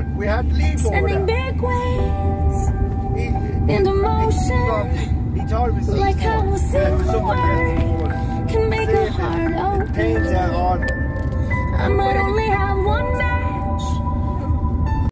We had to leave over Sending there. big waves into motion. He told me Like how a single word can make a heart open. Pains out on. I might only have one